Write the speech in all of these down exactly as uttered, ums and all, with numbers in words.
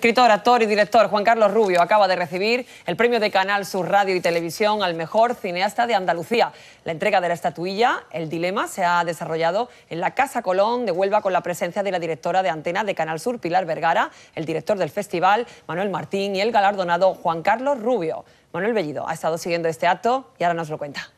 escritor, actor y director Juan Carlos Rubio acaba de recibir el premio de Canal Sur Radio y Televisión al mejor cineasta de Andalucía. La entrega de la estatuilla, El Dilema, se ha desarrollado en la Casa Colón de Huelva con la presencia de la directora de antena de Canal Sur, Pilar Vergara, el director del festival, Manuel Martín, y el galardonado Juan Carlos Rubio. Manuel Bellido ha estado siguiendo este acto y ahora nos lo cuenta.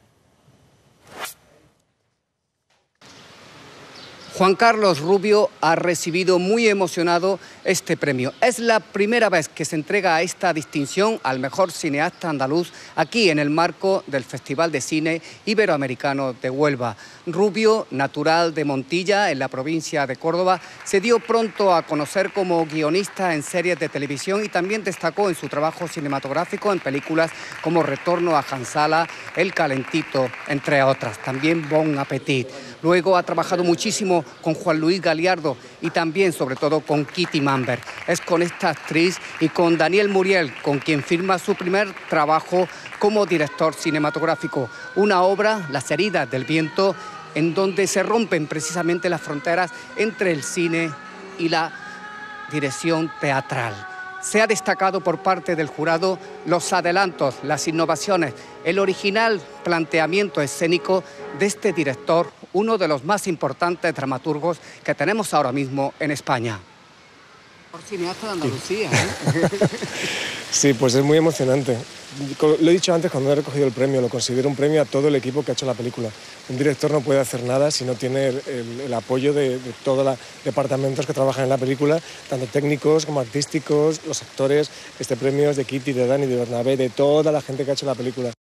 Juan Carlos Rubio ha recibido muy emocionado este premio. Es la primera vez que se entrega esta distinción al mejor cineasta andaluz aquí en el marco del Festival de Cine Iberoamericano de Huelva. Rubio, natural de Montilla, en la provincia de Córdoba, se dio pronto a conocer como guionista en series de televisión y también destacó en su trabajo cinematográfico en películas como Retorno a Jansala, El Calentito, entre otras. También Bon Appetit. Luego ha trabajado muchísimo con Juan Luis Galiardo y también, sobre todo, con Kitty Mamber. Es con esta actriz y con Daniel Muriel con quien firma su primer trabajo como director cinematográfico. Una obra, Las heridas del viento, en donde se rompen precisamente las fronteras entre el cine y la dirección teatral. Se ha destacado por parte del jurado los adelantos, las innovaciones, el original planteamiento escénico de este director, uno de los más importantes dramaturgos que tenemos ahora mismo en España. Por cineasta de Andalucía, ¿eh? Sí, pues es muy emocionante. Lo he dicho antes cuando he recogido el premio, lo considero un premio a todo el equipo que ha hecho la película. Un director no puede hacer nada si no tiene el, el, el apoyo de, de todos los departamentos que trabajan en la película, tanto técnicos como artísticos, los actores. Este premio es de Kitty, de Dani, de Bernabé, de toda la gente que ha hecho la película.